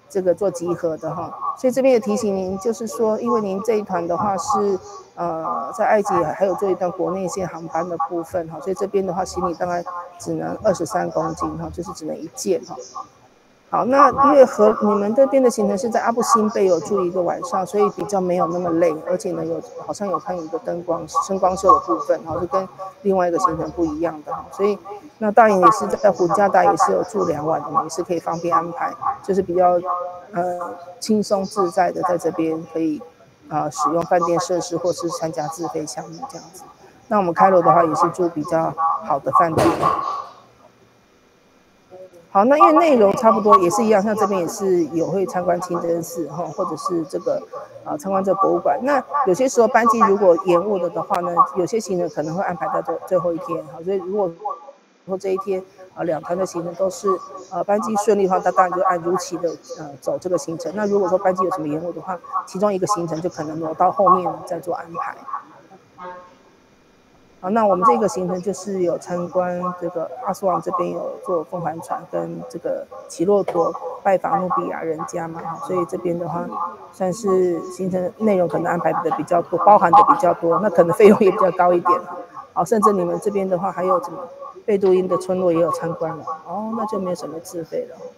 这个做集合的哈。所以这边也提醒您，就是说，因为您这一团的话是呃在埃及还有做一段国内线航班的部分哈，所以这边的话行李大概只能二十三公斤哈，就是只能一件哈。好，那因为和你们这边的行程是在阿布辛贝有住一个晚上，所以比较没有那么累，而且呢有好像有看一个灯光声光秀的部分，然后是跟另外一个行程不一样的哈，所以那当然也是在胡加达也是有住两晚的嘛，也是可以方便安排，就是比较呃轻松自在的在这边可以啊、呃、使用饭店设施或是参加自费项目这样子。那我们开罗的话也是住比较好的饭店。好，那因为内容差不多也是一样，像这边也是有会参观清真寺哈，或者是这个啊参观这个博物馆。那有些时候班机如果延误了的话呢，有些行程可能会安排到最最后一天。好，所以如果说这一天啊两团的行程都是呃班机顺利的话，那当然就按如期的呃走这个行程。那如果说班机有什么延误的话，其中一个行程就可能挪到后面再做安排。好，那我们这个行程就是有参观这个阿斯旺这边有坐凤凰船，跟这个骑骆驼拜访努比亚人家嘛，所以这边的话算是行程内容可能安排的比较多，包含的比较多，那可能费用也比较高一点。好，甚至你们这边的话还有什么贝都因的村落也有参观了，哦，那就没有什么自费了。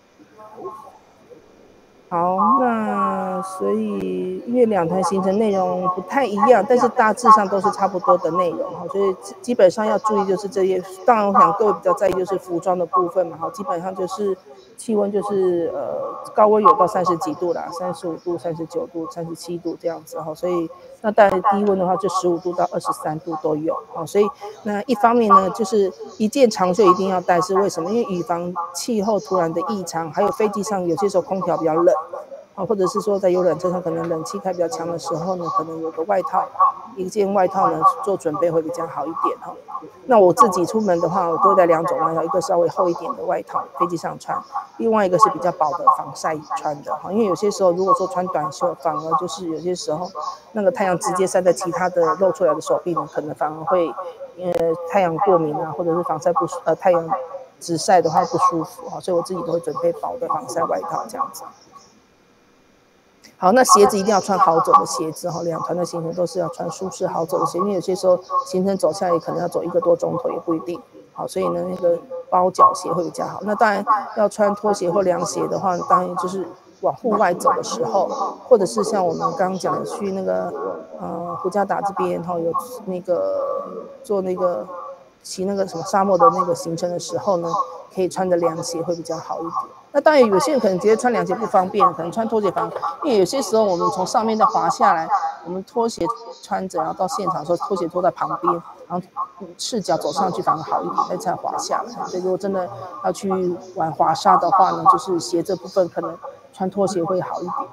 好，那所以因为两团行程内容不太一样，但是大致上都是差不多的内容哈，所以基本上要注意就是这些。当然，我想各位比较在意就是服装的部分嘛，哈，基本上就是气温就是呃高温有到三十几度啦，三十五度、三十九度、三十七度这样子哈，所以那当然低温的话就十五度到二十三度都有哈，所以那一方面呢就是一件长袖一定要带，是为什么？因为以防气候突然的异常，还有飞机上有些时候空调比较冷。啊，或者是说在游览车上可能冷气开比较强的时候呢，可能有个外套，一件外套呢做准备会比较好一点哈。那我自己出门的话，我都会带两种外套，一个稍微厚一点的外套，飞机上穿；另外一个是比较薄的防晒穿的哈。因为有些时候如果说穿短袖，反而就是有些时候那个太阳直接晒在其他的露出来的手臂呢，可能反而会呃太阳过敏啊，或者是防晒不呃太阳直晒的话不舒服哈。所以我自己都会准备薄的防晒外套这样子。好，那鞋子一定要穿好走的鞋子哈，两团的行程都是要穿舒适好走的鞋，因为有些时候行程走下来可能要走一个多钟头也不一定。好，所以呢那个包脚鞋会比较好。那当然要穿拖鞋或凉鞋的话，当然就是往户外走的时候，或者是像我们刚刚讲的去那个呃胡加达这边哈，有那个做那个骑那个什么沙漠的那个行程的时候呢，可以穿的凉鞋会比较好一点。那当然有些人可能觉得穿凉鞋不方便，可能穿拖鞋方便，因为有些时候我们从上面再滑下来，我们拖鞋穿着，然后到现场的时候拖鞋拖在旁边，然后赤脚走上去反而好一点，再再滑下来。所以如果真的要去玩滑沙的话呢，就是鞋这部分可能穿拖鞋会好一点。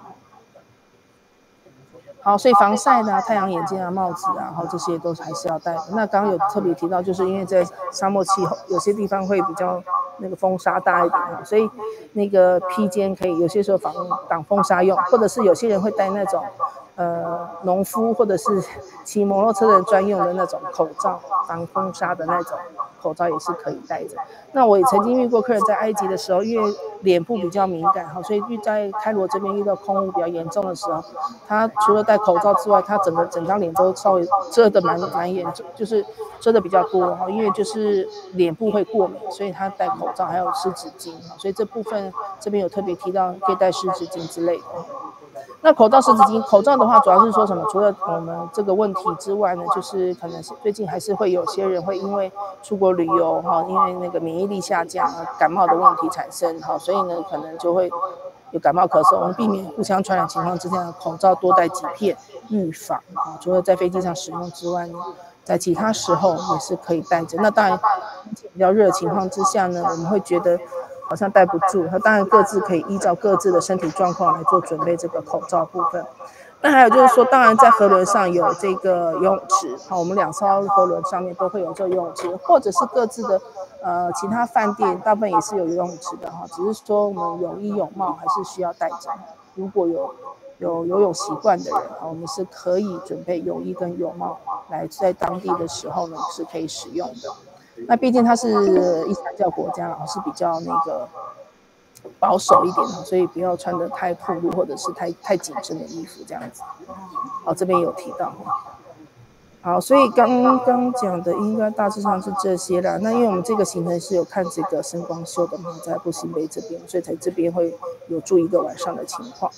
好，所以防晒的、啊、太阳眼镜啊、帽子啊，然后这些都还是要戴的。那刚刚有特别提到，就是因为在沙漠气候，有些地方会比较那个风沙大一点啊，所以那个披肩可以有些时候防挡风沙用，或者是有些人会戴那种呃农夫或者是骑摩托车的人专用的那种口罩，防风沙的那种口罩也是可以戴着。那我也曾经遇过客人在埃及的时候，因为脸部比较敏感哈，所以遇在开罗这边遇到空污比较严重的时候，他除了戴口罩之外，他整个整张脸都稍微遮得蛮蛮严重，就是遮的比较多哈，因为就是脸部会过敏，所以他戴口罩还有湿纸巾哈，所以这部分这边有特别提到可以戴湿纸巾之类的。那口罩、湿纸巾，口罩的话，主要是说什么？除了我们这个问题之外呢，就是可能最近还是会有些人会因为出国旅游哈，因为那个免疫力下降，感冒的问题产生哈，所以呢，可能就会有感冒咳嗽。我们避免互相传染情况之下，口罩多戴几片预防啊。除了在飞机上使用之外呢，在其他时候也是可以戴着。那当然，天气比较热的情况之下呢，我们会觉得好像戴不住，那当然各自可以依照各自的身体状况来做准备这个口罩部分。那还有就是说，当然在河轮上有这个游泳池，好，我们两艘河轮上面都会有这个游泳池，或者是各自的呃其他饭店大部分也是有游泳池的哈，只是说我们泳衣泳帽还是需要带着。如果有有游泳习惯的人，我们是可以准备泳衣跟泳帽来在当地的时候呢是可以使用的。那毕竟它是伊斯兰教国家，是比较那个保守一点哈，所以不要穿得太暴露或者是太太紧身的衣服这样子。好，这边有提到。好，所以刚刚讲的应该大致上是这些啦。那因为我们这个行程是有看这个声光秀的嘛，在步行碑这边，所以在这边会有住一个晚上的情况。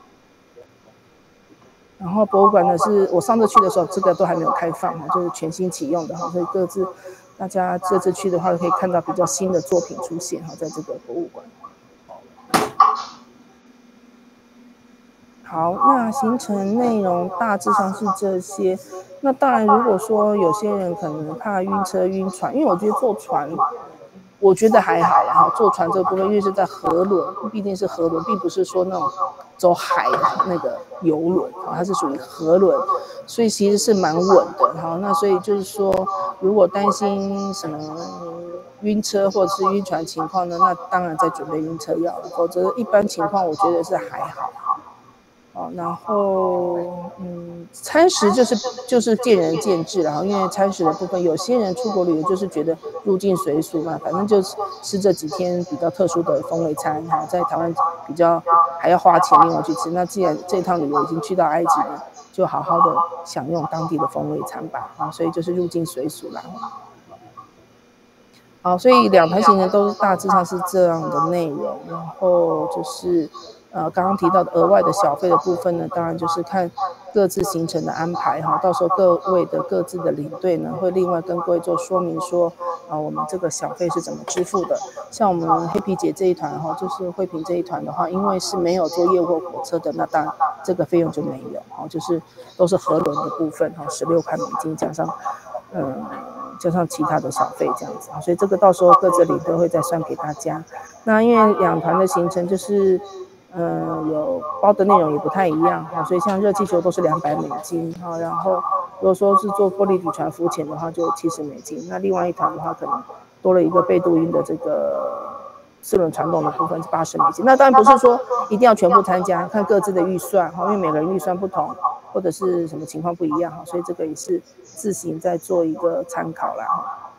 然后博物馆呢，是我上次去的时候，这个都还没有开放哈，就是全新启用的哈，所以各自大家这次去的话，可以看到比较新的作品出现哈，在这个博物馆。好，那行程内容大致上是这些。那当然，如果说有些人可能怕晕车、晕船，因为我觉得坐船，我觉得还好啦哈。坐船这个部分，因为是在河轮，毕竟是河轮，并不是说那种走海那个游轮啊，它是属于河轮，所以其实是蛮稳的哈。那所以就是说，如果担心什么晕车或者是晕船情况呢，那当然在准备晕车药了，否则一般情况我觉得是还好。哦，然后嗯，餐食就是就是见仁见智了哈，因为餐食的部分，有些人出国旅游就是觉得入境随俗嘛，反正就是吃这几天比较特殊的风味餐哈，在台湾比较还要花钱另外去吃。那既然这趟旅游已经去到埃及了，就好好的享用当地的风味餐吧啊，所以就是入境随俗啦。好，所以两团行程都大致上是这样的内容，然后就是。呃，刚刚提到的额外的小费的部分呢，当然就是看各自行程的安排哈。到时候各位的各自的领队呢，会另外跟各位做说明说，啊、呃，我们这个小费是怎么支付的。像我们黑皮姐这一团哈，就是慧萍这一团的话，因为是没有坐业务火车的，那当然这个费用就没有哈，就是都是河轮的部分哈，十六块美金加上，嗯、呃。加上其他的小费这样子，所以这个到时候各自领队会再算给大家。那因为两团的行程就是，嗯、呃，有包的内容也不太一样哈，所以像热气球都是两百美金哈，然后如果说是坐玻璃底船浮潜的话就七十美金，那另外一团的话可能多了一个贝杜因的这个四轮传动的部分是八十美金。那当然不是说一定要全部参加，看各自的预算哈，因为每个人预算不同。或者是什么情况不一样哈，所以这个也是自行再做一个参考啦哈。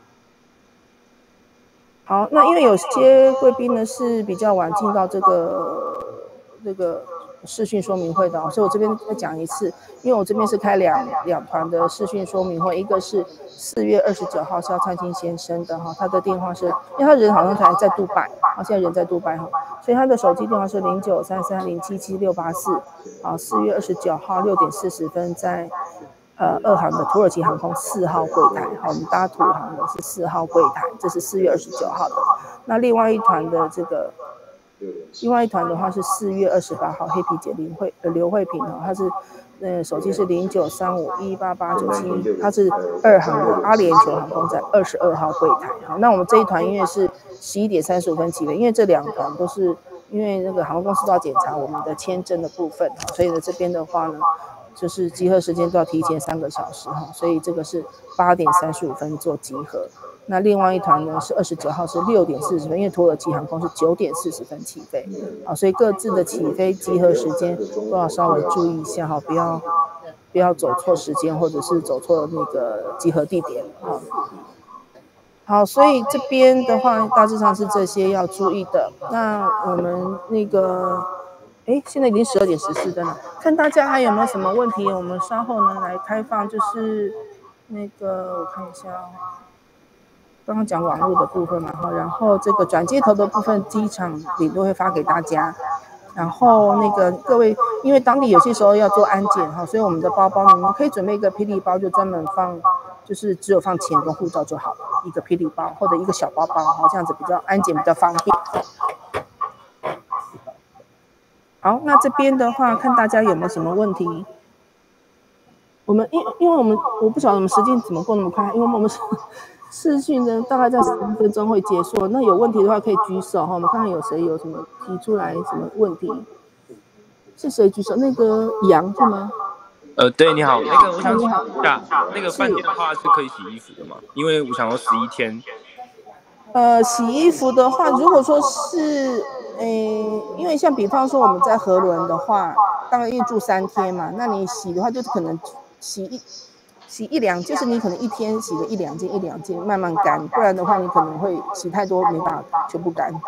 好，那因为有些贵宾呢是比较晚进到这个这个视讯说明会的、哦，所以我这边再讲一次，因为我这边是开两两团的视讯说明会，一个是四月二十九号是要灿星先生的哈，他的电话是，因为他人好像还在杜拜，啊，现在人在杜拜哈，所以他的手机电话是零九三三零七七六八四，啊，四月二十九号六点四十分在。呃，二航的土耳其航空四号柜台，好，我们搭土航的是四号柜台，这是四月二十九号的。那另外一团的这个，另外一团的话是四月二十八号，黑皮姐林慧呃刘慧萍哈，她是呃手机是零九三五一八八九七，她是二航的阿联酋航空在二十二号柜台。好，那我们这一团因为是十一点三十五分起飞，因为这两团都是因为那个航空公司都要检查我们的签证的部分，所以呢这边的话呢。就是集合时间都要提前三个小时哈，所以这个是八点三十五分做集合。那另外一团呢是二十九号是六点四十分，因为土耳其航空是九点四十分起飞啊，所以各自的起飞集合时间都要稍微注意一下哈，不要不要走错时间或者是走错那个集合地点哈。好，所以这边的话大致上是这些要注意的。那我们那个。哎，现在已经十二点十四分了，看大家还有没有什么问题，我们稍后呢来开放，就是那个我看一下哦，刚刚讲网络的部分嘛，然后这个转接头的部分，机场领队会发给大家，然后那个各位，因为当地有些时候要做安检哈，所以我们的包包你们可以准备一个霹雳包，就专门放，就是只有放钱跟护照就好了，一个霹雳包或者一个小包包哈，这样子比较安检比较方便。好，那这边的话，看大家有没有什么问题。我们因因为我们我不晓得我们时间怎么过那么快，因为我们视讯呢大概在十分钟会结束。那有问题的话可以举手哈，我们看看有谁有什么提出来什么问题。是谁举手？那个杨是吗？ 呃，对，你好，那个我想请问一下，那个饭店的话是可以洗衣服的吗？因为我想要十一天。 呃，洗衣服的话，如果说是。诶，因为像比方说我们在河伦的话，当然因为住三天嘛，那你洗的话就是可能洗一洗一两，就是你可能一天洗个一两件一两件慢慢干，不然的话你可能会洗太多没办法全部干。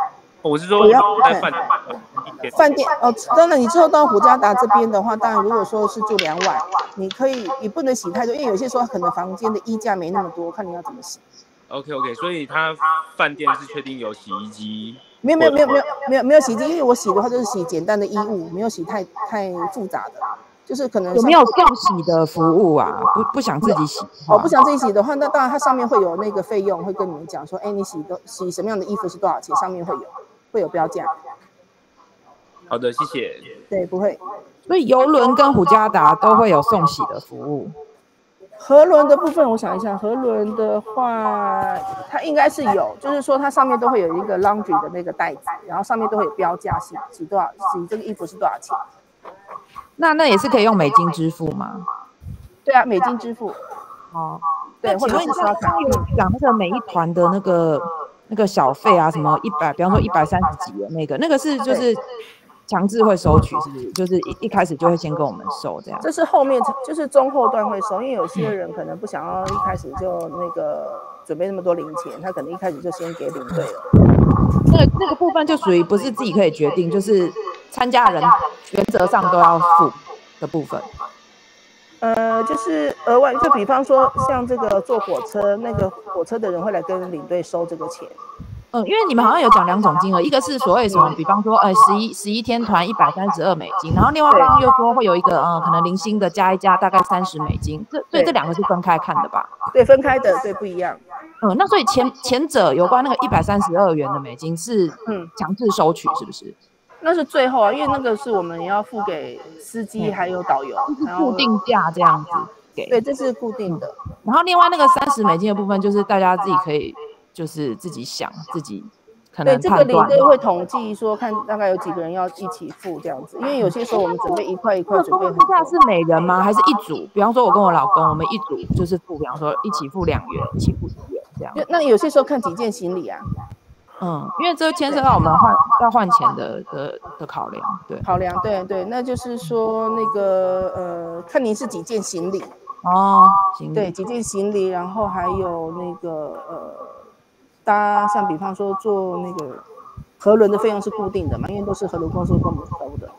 我是说在饭店。 饭店哦，当然你之后到虎家达这边的话，当然如果说是住两晚，你可以也不能洗太多，因为有些时候可能房间的衣架没那么多，看你要怎么洗。 OK OK， 所以他饭店是确定有洗衣机？ 没有没有没有没有没有没有洗衣机，因为我洗的话就是洗简单的衣物，没有洗太太复杂的。就是可能有没有送洗的服务啊？不不想自己洗哦，不想自己洗的话，那当然它上面会有那个费用，会跟你们讲说，哎，你洗的洗什么样的衣服是多少钱，上面会有会有标价。 好的，谢谢。 对，不会。 所以邮轮跟虎家达都会有送洗的服务。 河轮的部分，我想一下，河轮的话，它应该是有，就是说它上面都会有一个 laundry 的那个袋子，然后上面都会有标价，洗洗多少，洗这个衣服是多少钱。 那那也是可以用美金支付吗？ 对啊，美金支付。 哦， 对，或者是刷卡。 有讲那个每一团的那个那个小费啊，什么一百，比方说一百三十几的那个，那个是就是强制会收取，是不是？就是一一开始就会先跟我们收这样。 这是后面就是中后段会收，因为有些人可能不想要一开始就那个准备那么多零钱，他可能一开始就先给领队了。 那个那个部分就属于不是自己可以决定，就是参加人原则上都要付的部分。 呃，就是额外，就比方说像这个坐火车，那个火车的人会来跟领队收这个钱。 嗯，因为你们好像有讲两种金额，一个是所谓什么，比方说，呃，十一十一天团一百三十二美金，然后另外刚刚又说会有一个，嗯、呃，可能零星的加一加，大概三十美金，这所以这两个是分开看的吧？ 对，分开的，对，不一样。 嗯，那所以前前者有关那个一百三十二元的美金是嗯强制收取，是不是？ 那是最后啊，因为那个是我们要付给司机还有导游， 就是固定价这样子给。 对，这是固定的。 嗯、然后另外那个三十美金的部分，就是大家自己可以就是自己想自己可能对，这个领队会统计说看大概有几个人要一起付这样子，因为有些时候我们准备一块一块准备很多。 这是每人吗？还是一组？比方说我跟我老公，我们一组就是付，比方说一起付两元，一起付一元这样。 那有些时候看几件行李啊。 嗯，因为这牵涉到我们换要换钱的的的考量，对， 考量，对对，那就是说那个呃，看您是几件行李哦，行李， 对，几件行李，然后还有那个呃，搭像比方说坐那个河轮的费用是固定的嘛，因为都是河轮公司跟我们收的。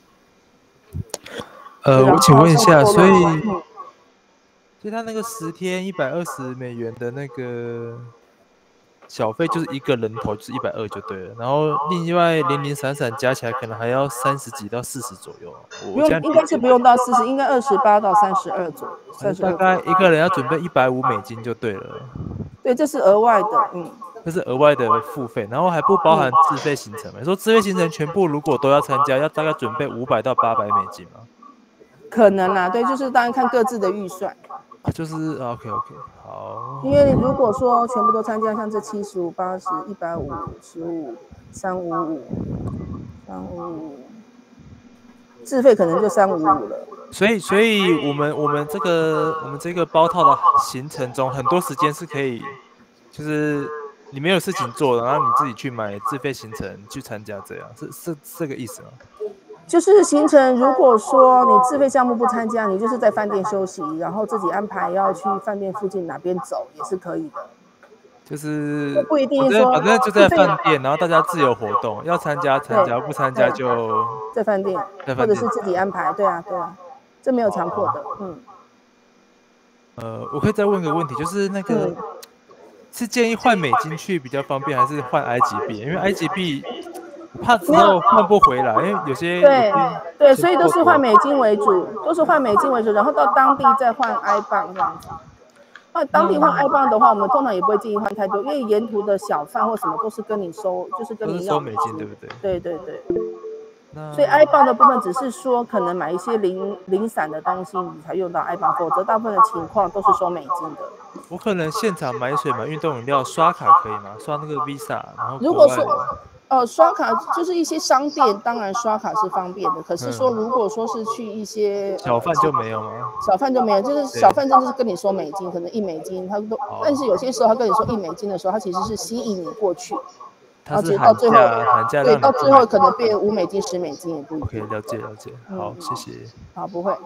呃，我请问一下，所以， 嗯、 所以他那个十天一百二十美元的那个。小费就是一个人头就是一百二就对了，然后另外零零散散加起来可能还要三十几到四十左右。 不用，应该是不用到四十，应该二十八到三十二左右。 大概一个人要准备一百五美金就对了。 对，这是额外的，嗯， 这是额外的付费，然后还不包含自费行程。你说自费行程全部如果都要参加，要大概准备五百到八百美金吗？ 可能啦，对，就是当然看各自的预算。 就是 OK OK 好， 因为如果说全部都参加，像这七十五、八十、一百五十五、三五五、三五五，自费可能就三五五了。 所以，所以我们我们这个我们这个包套的行程中，很多时间是可以，就是你没有事情做，然后你自己去买自费行程去参加，这样是是这个意思吗？ 就是行程，如果说你自费项目不参加，你就是在饭店休息，然后自己安排要去饭店附近哪边走也是可以的。 就是不一定说， 反正就在饭店，然后大家自由活动，要参加参加，不参加就在饭店，或者是自己安排。对啊，对啊，这没有强迫的。嗯。 呃，我可以再问个问题，就是那个、嗯、是建议换美金去比较方便，还是换埃及币？因为埃及币。怕之后换不回来，因为有些对对，所以都是换美金为主，都是换美金为主，然后到当地再换埃镑这样子。那当地换埃镑的话，我们通常也不会建议换太多，因为沿途的小贩或什么都是跟你收，就是跟你要收美金，对不对？ 对对对。所以埃镑的部分只是说可能买一些零零散的东西你才用到埃镑，否则大部分的情况都是收美金的。 我可能现场买水、买运动饮料，刷卡可以吗？刷那个 Visa， 然后如果说。呃，刷卡就是一些商店，当然刷卡是方便的。可是说，如果说是去一些、 嗯、小贩就没有吗？ 小贩就没有，就是小贩真的是跟你说美金，可能一美金，他都。但是有些时候他跟你说一美金的时候，他其实是吸引你过去，然后其实到最后，对，到最后可能变五美金、十美金也不一定。 OK， 了解了解，好，嗯、谢谢。 好，不会。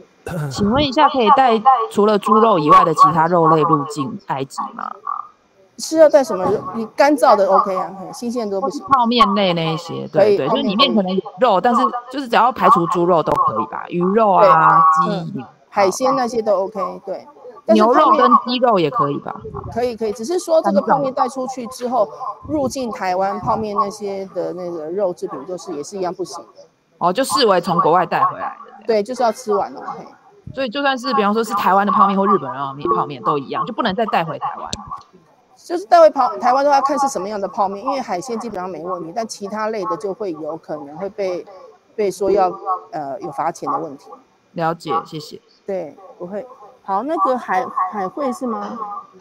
请问一下，可以带除了猪肉以外的其他肉类入境埃及吗？ 是要带什么？你干燥的 OK 啊，新鲜都不行。 泡面类那一些，对对，就是里面可能有肉，但是就是只要排除猪肉都可以吧，鱼肉啊、鸡、 嗯、海鲜那些都 OK， 对。 牛肉跟鸡肉也可以吧？ 可以可以，只是说这个泡面带出去之后，入境台湾泡面那些的那个肉制品，就是也是一样不行的。 哦，就视为从国外带回来的。 对，就是要吃完了。 所以就算是比方说是台湾的泡面或日本人的泡面都一样，就不能再带回台湾。 就是带回泡台湾都要看是什么样的泡面，因为海鲜基本上没问题，但其他类的就会有可能会被被说要呃有罚钱的问题。 了解，谢谢。 对，不会。好，那个海海会是吗？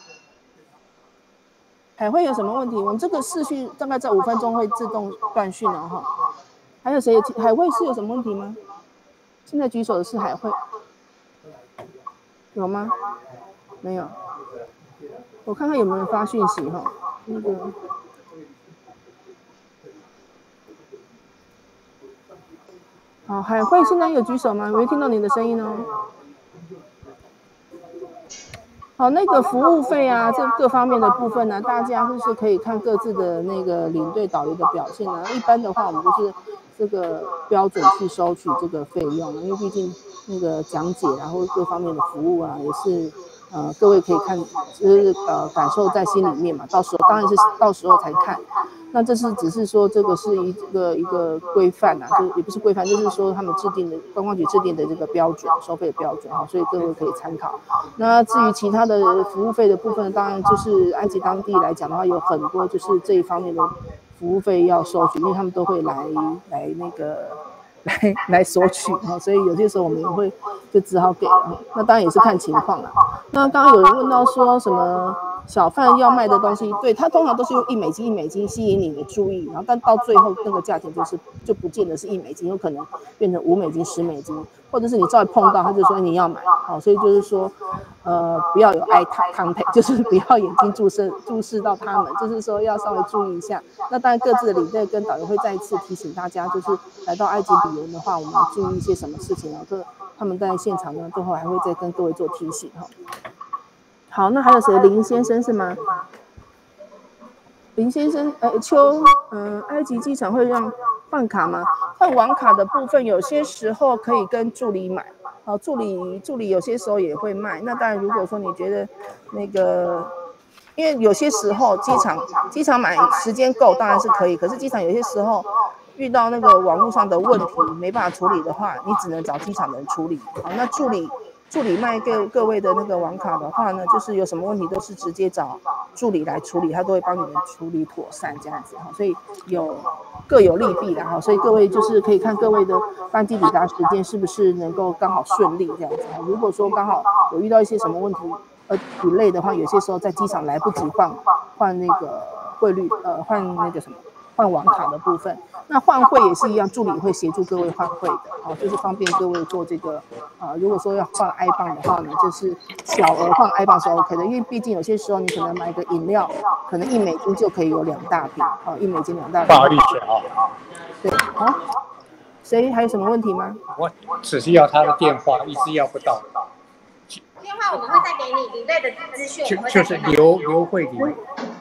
海会有什么问题？我们这个视讯大概在五分钟会自动断讯了哈。还有谁？海会是有什么问题吗？现在举手的是海会，有吗？没有。我看看有没有人发讯息哈。那个。好，海会现在有举手吗？没听到你的声音哦。好，那个服务费啊，这各方面的部分呢、啊，大家就是可以看各自的那个领队导游的表现啊。一般的话，我们就是这个标准去收取这个费用，因为毕竟那个讲解然后各方面的服务啊，也是呃各位可以看，就是呃感受在心里面嘛。到时候当然是到时候才看。那这是只是说这个是一个一个规范啊，就也不是规范，就是说他们制定的观光局制定的这个标准收费的标准哈，所以各位可以参考。那至于其他的服务费的部分，当然就是埃及当地来讲的话，有很多就是这一方面的服务费要收取，因为他们都会来来那个来来索取哈，所以有些时候我们也会就只好给了。那当然也是看情况啦。那刚刚有人问到说什么？小贩要卖的东西，对，他通常都是用一美金一美金吸引你的注意，然后但到最后那个价钱就是就不见得是一美金，有可能变成五美金、十美金，或者是你稍微碰到他就说你要买，好，所以就是说，呃，不要有 eye contact， 就是不要眼睛注视注视到他们，就是说要稍微注意一下。那当然各自的领队跟导游会再一次提醒大家，就是来到埃及旅游的话，我们要注意一些什么事情，然后他们在现场呢，最后还会再跟各位做提醒哈。好，那还有谁？林先生是吗？林先生，呃，邱，嗯、呃，埃及机场会让换卡吗？换网卡的部分，有些时候可以跟助理买，好、哦，助理助理有些时候也会卖。那当然，如果说你觉得那个，因为有些时候机场机场买时间够当然是可以，可是机场有些时候遇到那个网络上的问题没办法处理的话，你只能找机场的人处理。好，那助理。助理卖给各位的那个网卡的话呢，就是有什么问题都是直接找助理来处理，他都会帮你们处理妥善这样子哈，所以有各有利弊的哈，所以各位就是可以看各位的班机抵达时间是不是能够刚好顺利这样子哈。如果说刚好有遇到一些什么问题呃 delay 的话，有些时候在机场来不及换换那个汇率呃换那个什么。换网卡的部分，那换汇也是一样，助理会协助各位换汇的，好，就是方便各位做这个，呃，如果说要换 I 磅的话呢，就是小额换 I 磅是 OK 的，因为毕竟有些时候你可能买个饮料，可能一美金就可以有两大瓶，好，一美金两大瓶。 不好意思啊， 对，好，谁还有什么问题吗？ 我只是要他的电话，一直要不到。 电话我们会再给你领队的资讯， 就就是刘刘慧玲。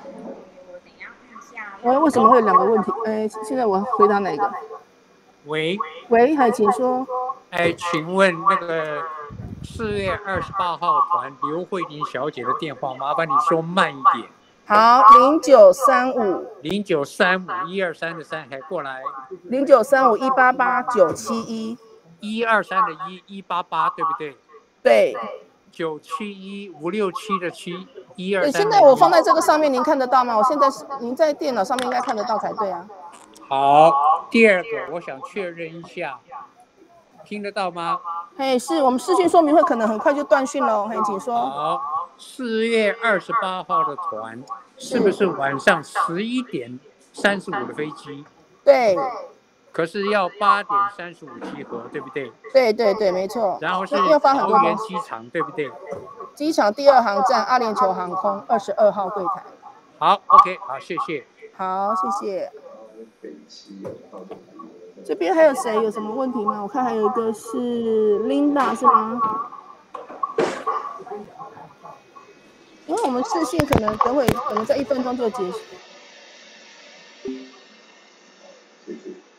喂，为什么会有两个问题？哎，现在我回答哪个？ 喂喂，还请说。 哎，请问那个四月二十八号团刘慧玲小姐的电话，麻烦你说慢一点。 好，零九三五零九三五一二三的三，还过来。 零九三五一八八九七一。 一二三的一一八八，对不对？ 对。 九七一五六七的七。一二对，现在我放在这个上面，您看得到吗？我现在您在电脑上面应该看得到才对啊。 好，第二个我想确认一下，听得到吗？ 嘿，是我们视讯说明会可能很快就断讯了，嘿，请说。 好，四月二十八号的团是不是晚上十一点三十五的飞机？ 对。 可是要八点三十五集合，对不对？ 对对对，没错。 然后是桃园机场，对不对？ 机场第二航站阿联酋航空二十二号柜台。 好 ，OK， 好，谢谢。 好，谢谢。这边还有谁有什么问题吗？我看还有一个是 Linda 是吗？ 因为我们视讯可能等会可能在一分钟就结束。